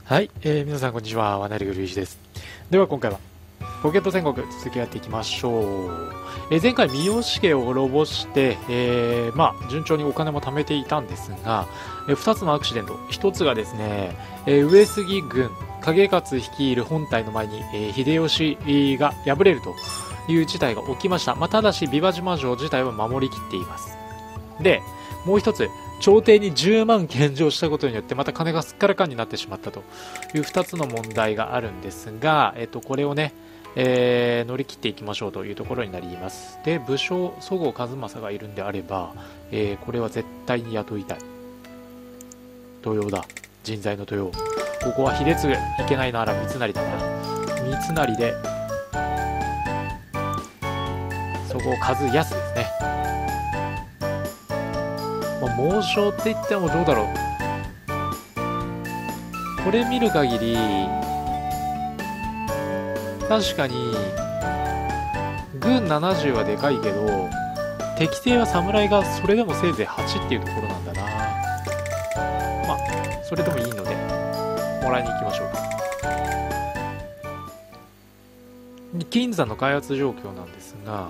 はい、皆さんこんにちは。ワナリグルイジです。では今回はポケット戦国続きやっていきましょう。前回三好家を滅ぼして、順調にお金も貯めていたんですが、2つのアクシデント。1つがですね、上杉軍景勝率いる本隊の前に、秀吉が敗れるという事態が起きました。ただし琵琶島城自体は守りきっています。で、もう一つ、朝廷に10万献上したことによってまた金がすっからかんになってしまったという2つの問題があるんですが、これをね、乗り切っていきましょうというところになります。で、武将十河一正がいるんであれば、これは絶対に雇いたい。豊用だ、人材の豊用。ここは秀次、いけないなら三成だな。三成で十河一安ですね。猛将って言ってもどうだろう。これ見る限り確かに軍70はでかいけど敵性は侍がそれでもせいぜい8っていうところなんだな。それでもいいのでもらいに行きましょう。金山の開発状況なんですが、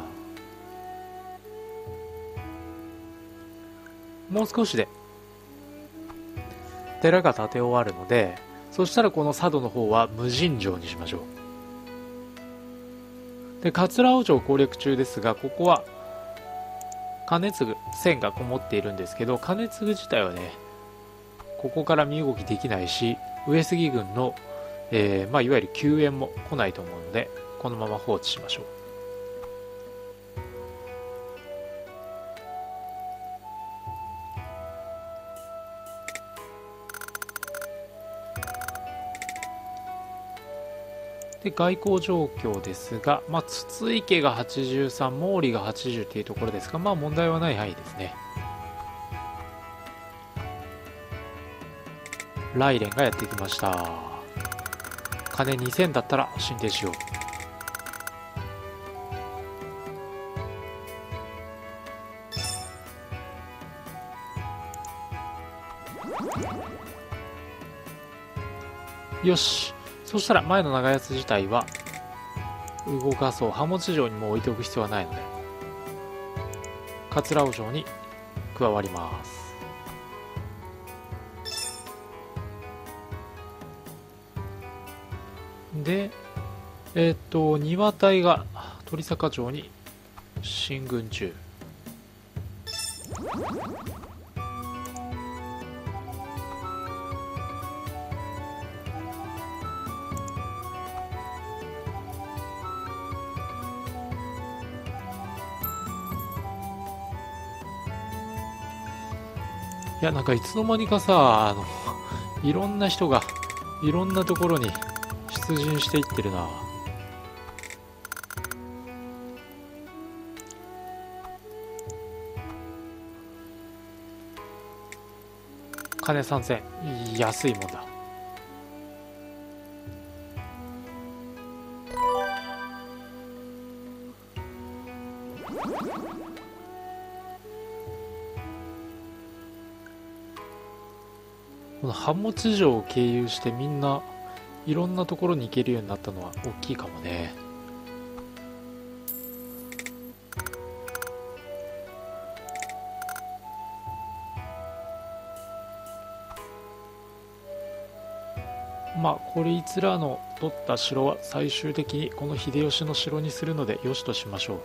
もう少しで寺が建て終わるので、そしたらこの佐渡の方は無尽城にしましょう。で、桂尾城攻略中ですが、ここは兼続線がこもっているんですけど、兼続自体はねここから身動きできないし、上杉軍の、いわゆる救援も来ないと思うので、このまま放置しましょう。で、外交状況ですが、筒池が83、毛利が80っていうところですが、問題はない範囲ですね。雷電がやってきました。金2000だったら進呈しよう。よし、そしたら前の長安自体は動かそう。貨物城にも置いておく必要はないので桂尾城に加わります。で、庭隊が鳥坂城に進軍中。いや、なんかいつの間にかさ、いろんな人がいろんなところに出陣していってるな。金3000、安いもんだ。この貨物城を経由してみんないろんなところに行けるようになったのは大きいかもね。こいつらの取った城は最終的にこの秀吉の城にするのでよしとしましょう。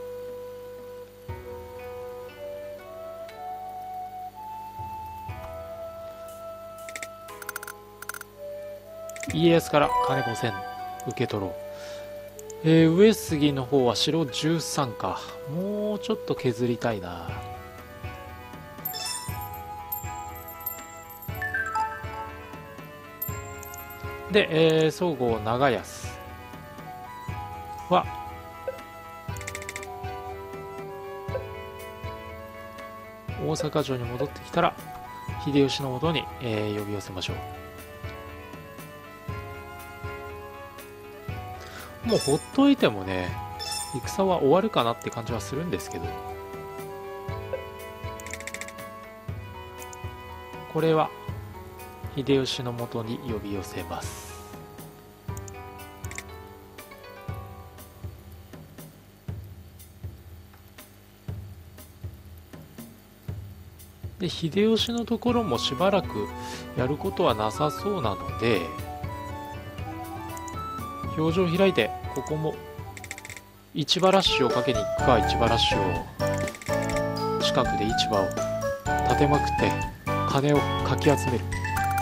家康から金5000受け取ろう。上杉の方は城13か。もうちょっと削りたいな。で、総合長安は大阪城に戻ってきたら秀吉のもとに、呼び寄せましょう。もうほっといてもね戦は終わるかなって感じはするんですけど、これは秀吉のもとに呼び寄せます。で秀吉のところもしばらくやることはなさそうなので、表情開いて、ここも市場ラッシュをかけに行くか。市場ラッシュを近くで市場を立てまくって金をかき集める。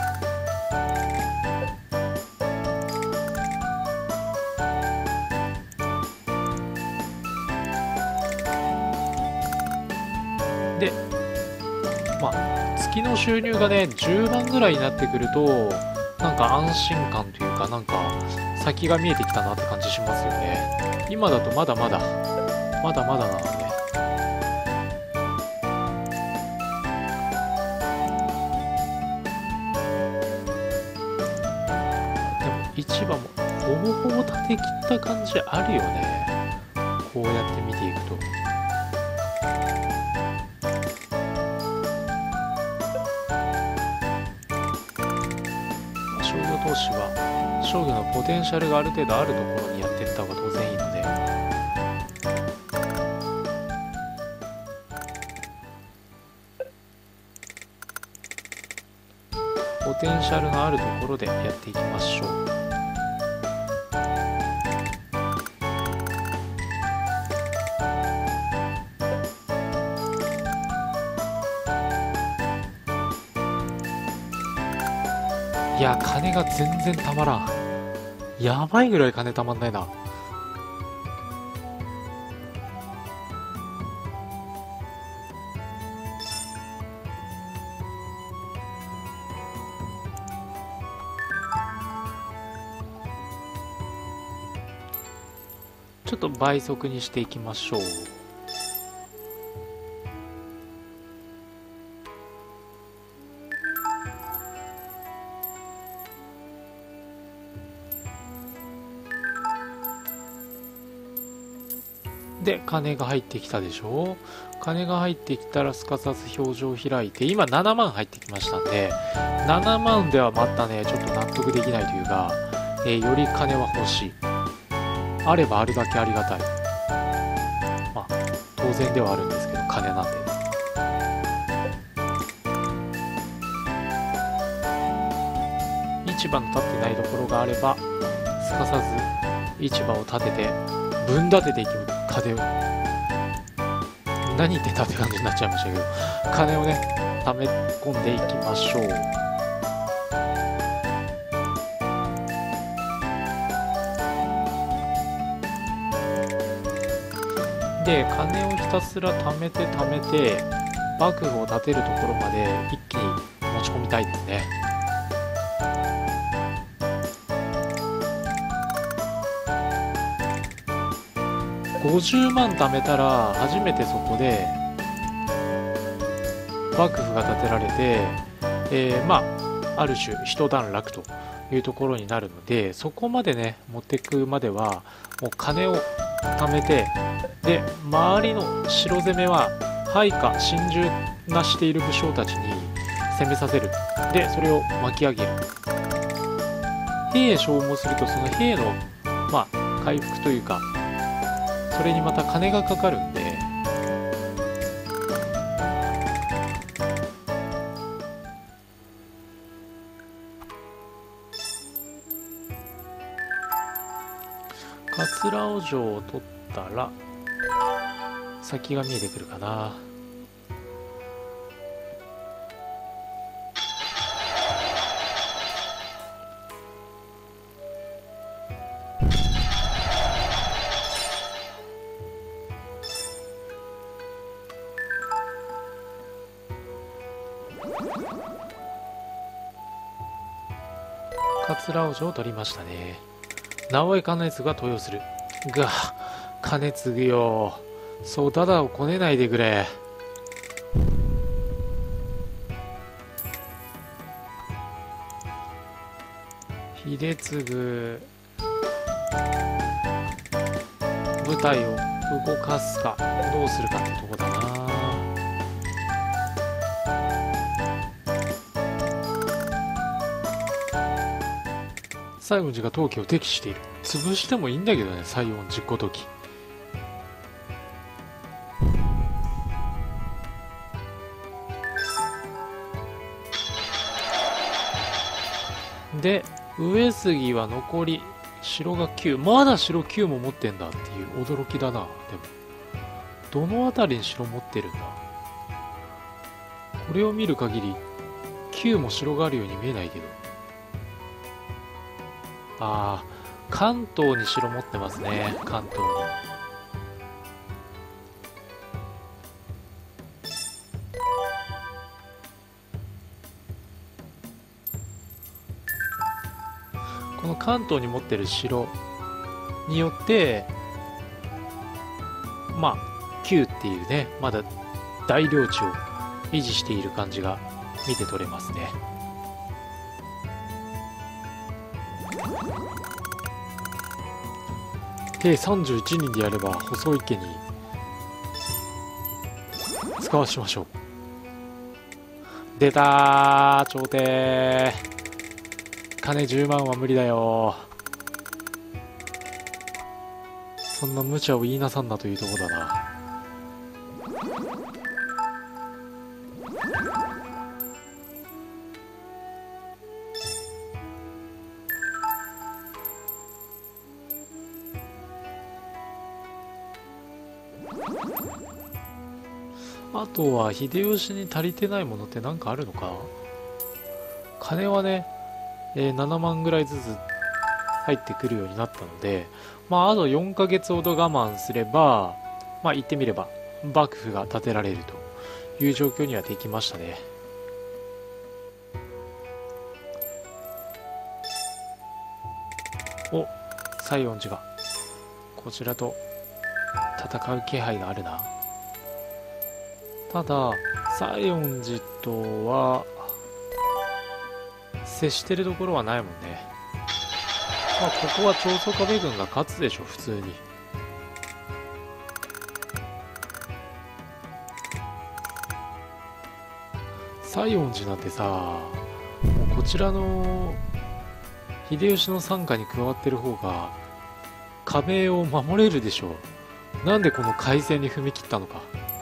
で月の収入がね10万ぐらいになってくると、なんか安心感というか、なんか先が見えてきたなって感じしますよね。今だとまだまだなので、でも市場もほぼほぼ立て切った感じあるよね、こうやって見ていくと。商業投資は商業のポテンシャルがある程度あるところにやっていった方が当然いいので、ポテンシャルのあるところでやっていきましょう。いや、金が全然たまらん。やばいぐらい金たまんないな。ちょっと倍速にしていきましょう。で、金が入ってきたでしょ。金が入ってきたらすかさず表情を開いて、今7万入ってきましたんで、7万ではまたねちょっと納得できないというか、より金は欲しい。あればあるだけありがたい。まあ当然ではあるんですけど、金なんで。市場の立ってないところがあれば、すかさず市場を立ててぶん立てていく。金を何言ってたって感じになっちゃいましたけど、金をね溜め込んでいきましょう。で、金をひたすら貯めて幕府を建てるところまで一気に持ち込みたいですね。50万貯めたら初めてそこで幕府が建てられて、ある種一段落というところになるので、そこまでね持っていくまではもう金を貯めて、で周りの城攻めは配下心中なしている武将たちに攻めさせる。でそれを巻き上げる。兵消耗するとその兵の回復というか、それにまた金がかかるんで、桂尾城を取ったら先が見えてくるかな。桂尾城を取りましたね。直江兼続が登用するが、兼続よ、そうただをこねないでくれ。秀次部隊を動かすかどうするかってとこだな。 西園寺が陶器を敵している。潰してもいいんだけどね、西園寺ごとき。で、上杉は残り城が9。まだ城9も持ってんだっていう驚きだな。でもどの辺りに城持ってるんだ。これを見る限り9も城があるように見えないけど。ああ、関東に城持ってますね。関東に。この関東に持ってる城によってまあ9っていうね、まだ大領地を維持している感じが見て取れますね。計31人でやれば細い家に使わしましょう。出たー、朝廷。金10万は無理だよ。そんな無茶を言いなさんなというとこだな。あとは秀吉に足りてないものって何かあるのか。金はね、7万ぐらいずつ入ってくるようになったので、まああと4ヶ月ほど我慢すれば、まあ言ってみれば幕府が建てられるという状況にはできましたね。お、西園寺がこちらと戦う気配があるな。ただ西園寺とは接してるところはないもんね。まあここは長宗我部軍が勝つでしょ普通に。西園寺なんてさ、もうこちらの秀吉の傘下に加わってる方が加盟を守れるでしょう。なんでこの改正に踏み切ったのか。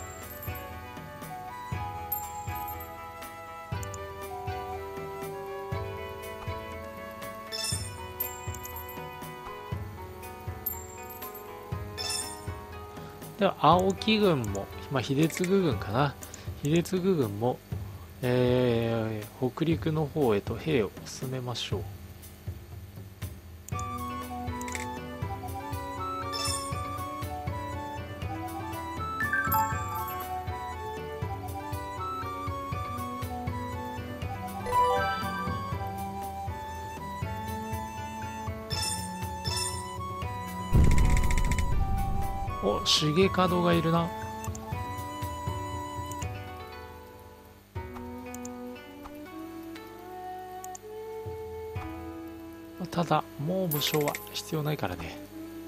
では青木軍も、まあ、秀次軍かな。秀次軍も、北陸の方へと兵を進めましょう。お、重門がいるな。ただもう武将は必要ないからね。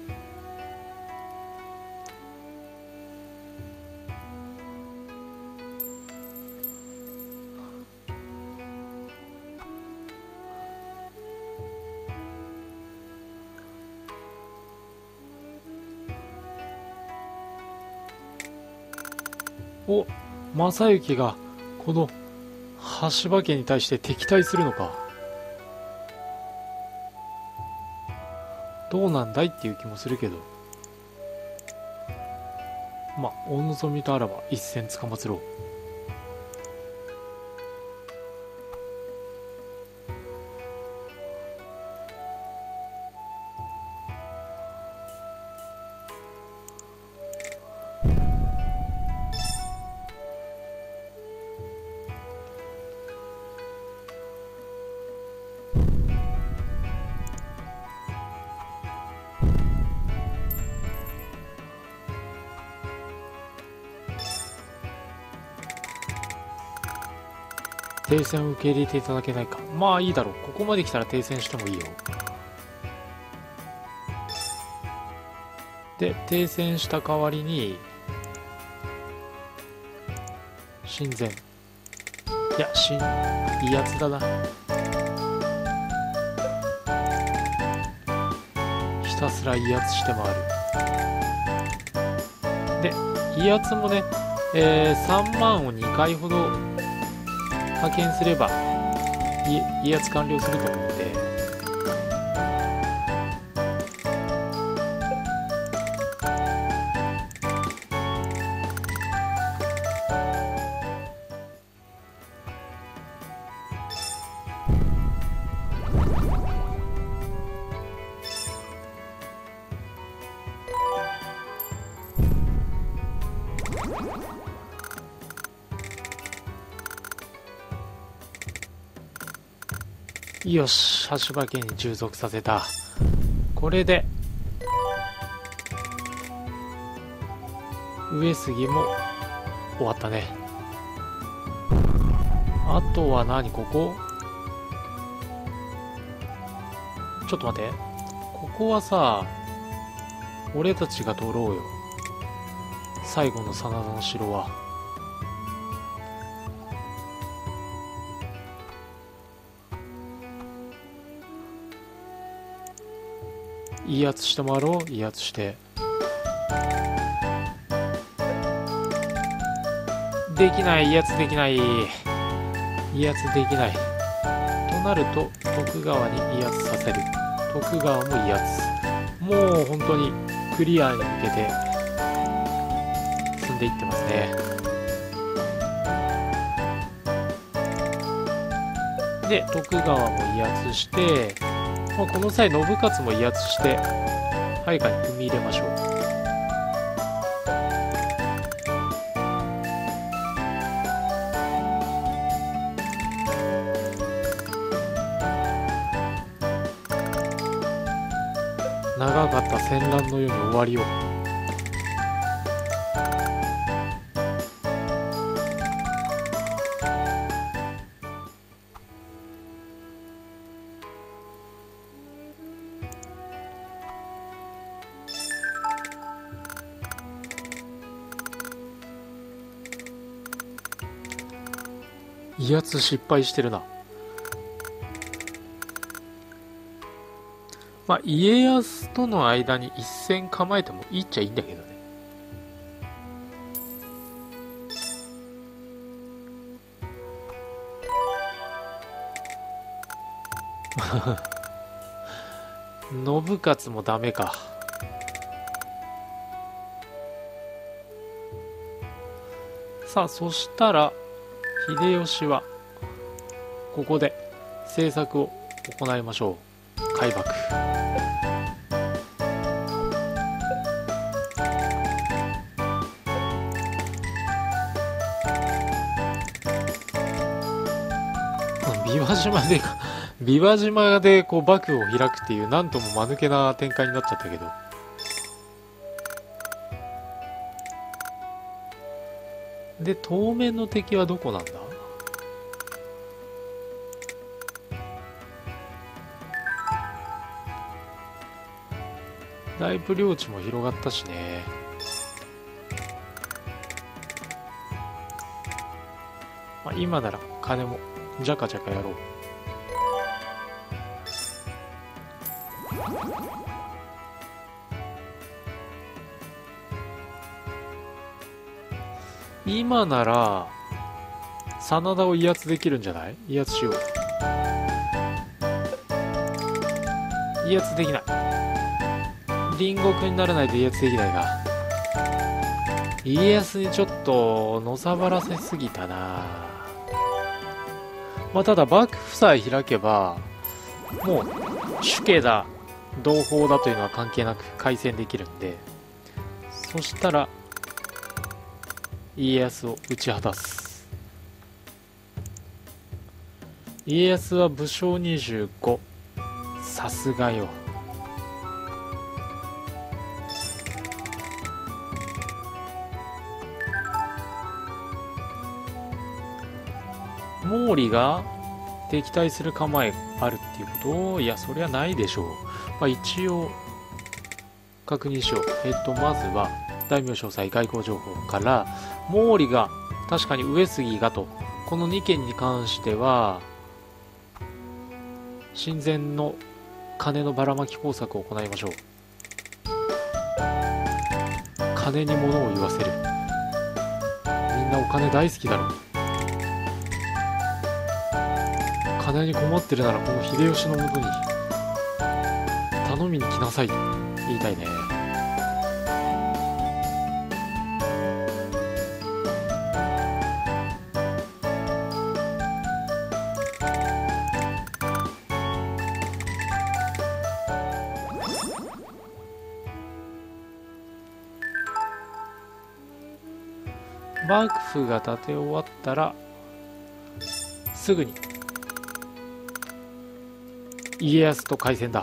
お、正行がこの橋場家に対して敵対するのか。どうなんだいっていう気もするけど、まあお望みとあらば一戦つかまつろう。停戦を受け入れていただけないか。まあいいだろう。ここまで来たら停戦してもいいよ。で、停戦した代わりに、親善。いや、いいやつだな。 ひたすら威圧して回る。で威圧もね、3万を2回ほど派遣すれば威圧完了すると思うので、よし、橋場家に従属させた。これで上杉も終わったね。あとは何、ここちょっと待って、ここはさ、俺たちが取ろうよ。最後の真田の城は。威圧して回ろう。威圧して、できない。威圧できない。威圧できないとなると徳川に威圧させる。徳川も威圧。もう本当にクリアに向けて進んでいってますね。で徳川も威圧して、この際信勝も威圧して配下に踏み入れましょう。長かった戦乱の世に終わりを。威圧失敗してるな。まあ家康との間に一戦構えてもいいっちゃいいんだけどね。信勝もダメか。さあそしたら秀吉はここで政策を行いましょう。開幕。琵琶島でこう幕府を開くっていう、なんとも間抜けな展開になっちゃったけど、で当面の敵はどこなんだ。だいぶ領地も広がったしね。まあ、今なら金もジャカジャカやろう。今なら真田を威圧できるんじゃない？威圧しよう。威圧できない。隣国にならないと威圧できないが、家康にちょっとのさばらせすぎたな。まあただ幕府さえ開けばもう主家だ同胞だというのは関係なく開戦できるんで、そしたら家康を打ち果たす。家康は武将25。さすがよ。毛利が敵対する構えあるっていうこと？いやそりゃないでしょう。まあ一応確認しよう。まずは大名詳細外交情報から毛利が確かに上杉がと、この2件に関しては親善の金のばらまき工作を行いましょう。 金に物を言わせる。みんなお金大好きだろ。金に困ってるならこの秀吉のもとに頼みに来なさいと言いたいね。幕府が建て終わったらすぐに家康と開戦だ。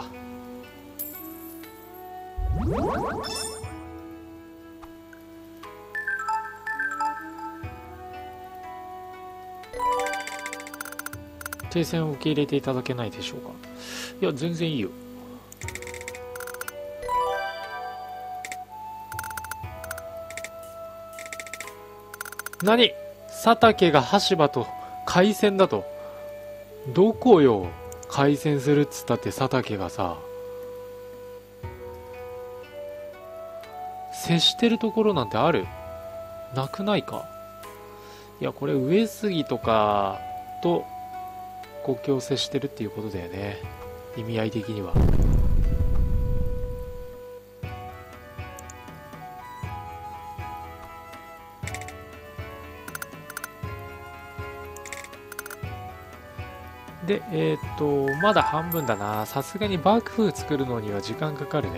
停戦を受け入れていただけないでしょうか。いや全然いいよ。何、佐竹が羽柴と開戦だと。どこよ、開戦するっつったって佐竹がさ、接してるところなんてある？なくないか。いやこれ上杉とかと国境を接してるっていうことだよね、意味合い的には。でまだ半分だな。さすがに幕府作るのには時間かかるね。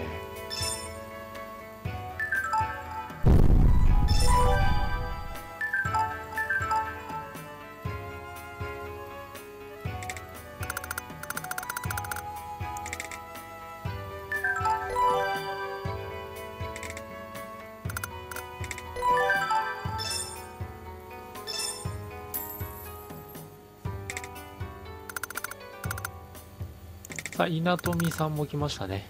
さあ稲富さんも来ましたね。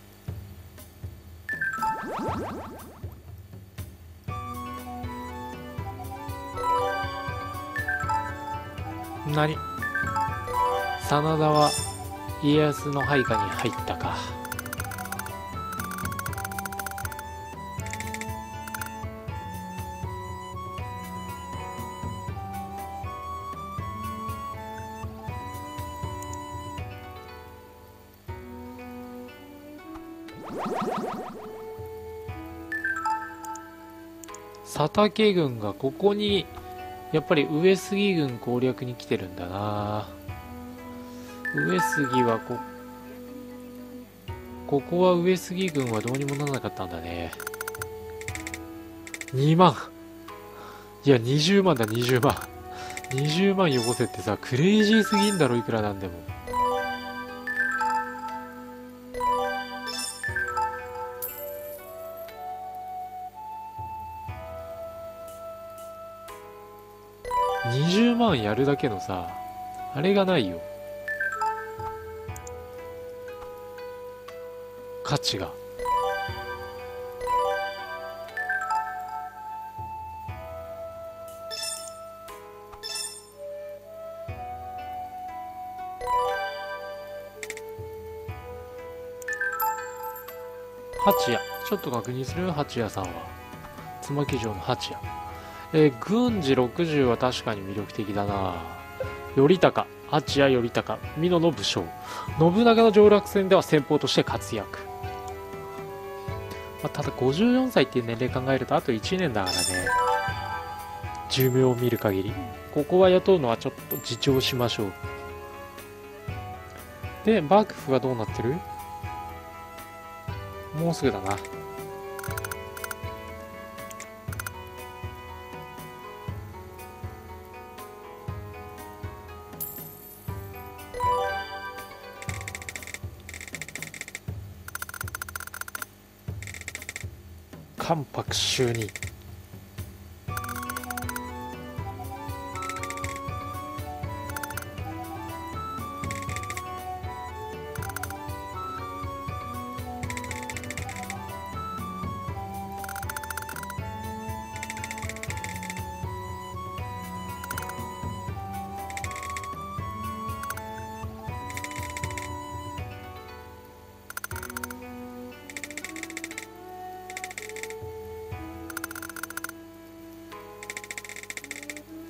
何、真田は家康の配下に入ったか。佐竹軍がここにやっぱり上杉軍攻略に来てるんだな。上杉はここは上杉軍はどうにもならなかったんだね。2万、いや20万だ。20万20万よこせってさ、クレイジーすぎんだろ、いくらなんでも。20万やるだけのさ、あれがないよ、価値が。八谷、ちょっと確認する。八谷さんは椿城の八谷。軍事60は確かに魅力的だな。頼高、八谷頼高、美濃の武将、信長の上洛戦では先鋒として活躍。ただ54歳っていう年齢考えるとあと1年だからね、寿命を見る限り。ここは雇うのはちょっと自重しましょう。で幕府はどうなってる？もうすぐだな。関白就任。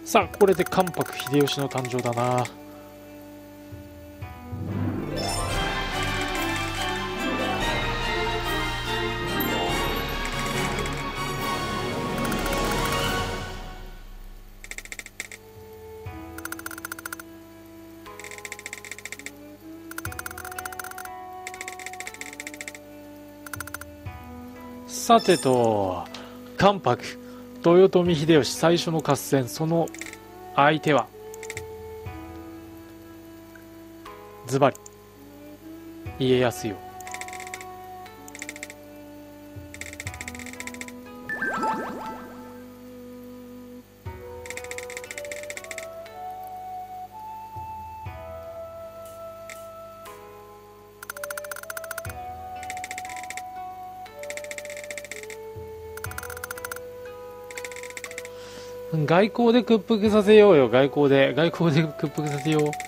さあこれで関白秀吉の誕生だな。さてと、関白豊臣秀吉最初の合戦、その相手はズバリ家康よ。外交で屈服させようよ。外交で屈服させよう。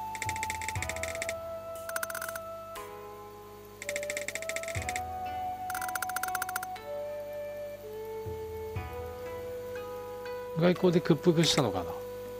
外交で屈服したのかな。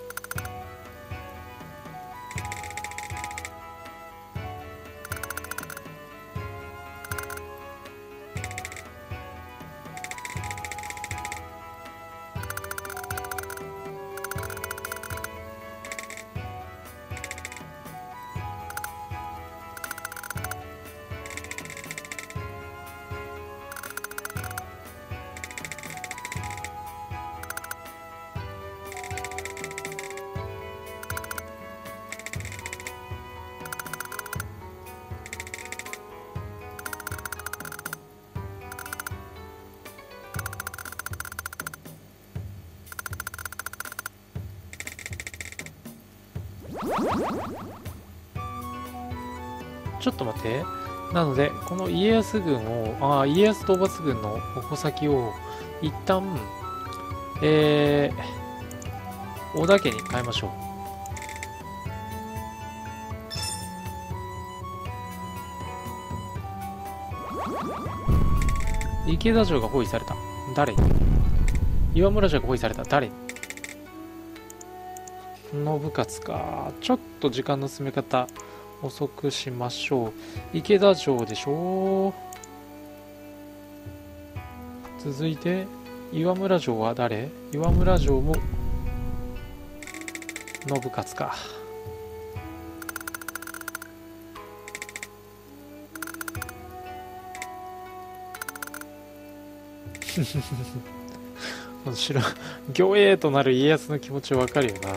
ちょっと待って。なのでこの家康軍を家康討伐軍の矛先を一旦織田家に変えましょう。池田城が包囲された。誰に？岩村城が包囲された。誰に？信雄か。ちょっと時間の進め方遅くしましょう。池田城でしょ。続いて岩村城は誰？岩村城も信雄か。魚影となる家康の気持ちわかるよな。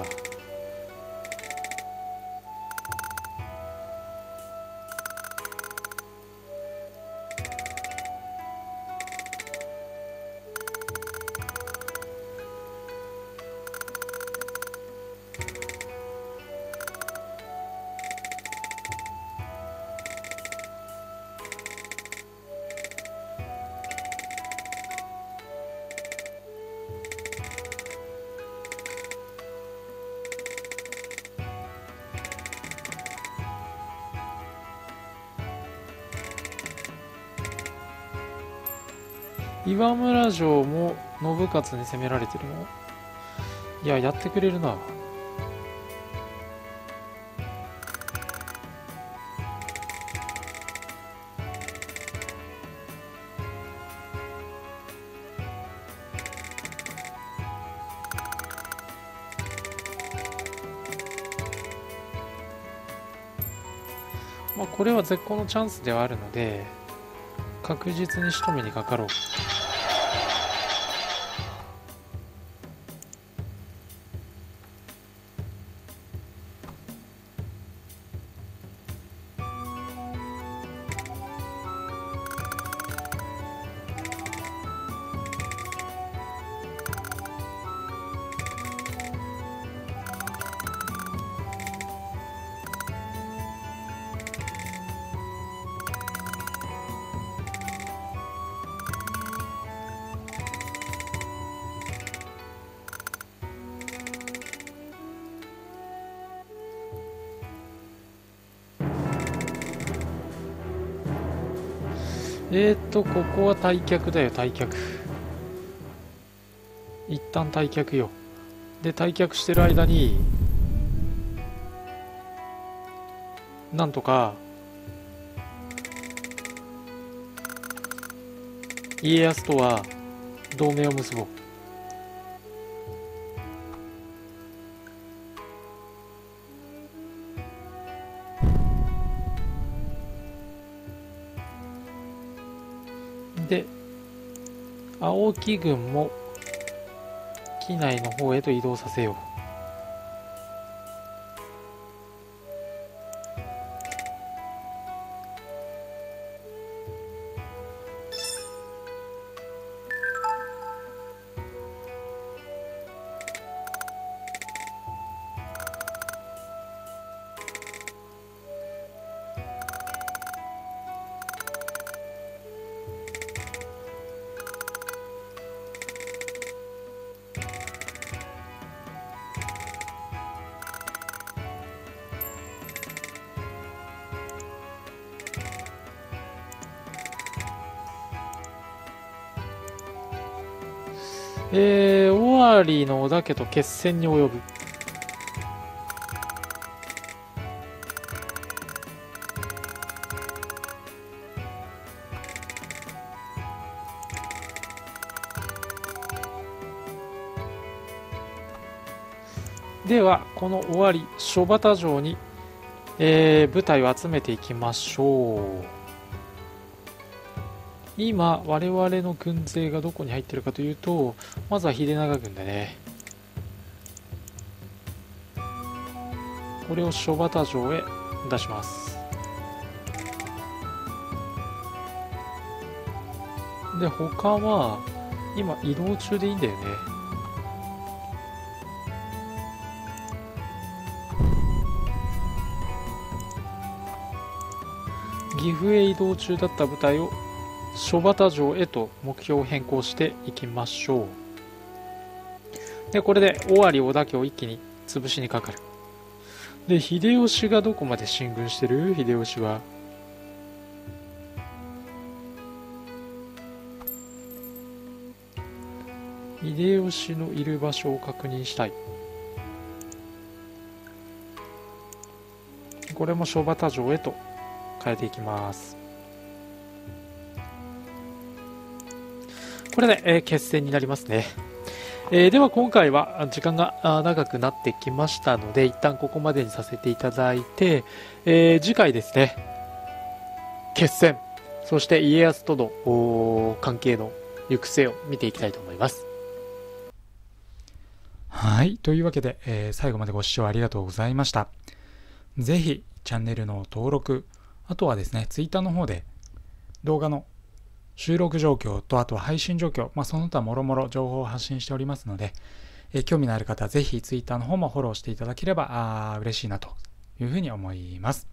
岩村城も信雄に攻められてるの？いや、やってくれるな。まあこれは絶好のチャンスではあるので、確実に仕留めにかかろう。ここは退却だよ、退却。一旦退却よ。 で退却してる間になんとか家康とは同盟を結ぼう。で青木軍も機内の方へと移動させよう。尾張の織田家と決戦に及ぶ。ではこの尾張諸畑城に、部隊を集めていきましょう。今我々の軍勢がどこに入ってるかというと、まずは秀長軍だね。これを諸畑城へ出します。で他は今移動中でいいんだよね。岐阜へ移動中だった部隊を諸畑城へと目標を変更していきましょう。でこれで尾張織田家を一気に潰しにかかる。で秀吉がどこまで進軍してる？秀吉は秀吉のいる場所を確認したい。これも諸畑城へと変えていきます。これで、決戦になりますね。では今回は時間が長くなってきましたので一旦ここまでにさせていただいて、次回ですね、決戦、そして家康との関係の行く末を見ていきたいと思います。 はい、というわけで、最後までご視聴ありがとうございました。ぜひチャンネルの登録、あとはですね、Twitter の方で動画の収録状況と、あとは配信状況、その他もろもろ情報を発信しておりますので、興味のある方はぜひ Twitter の方もフォローしていただければ嬉しいなというふうに思います。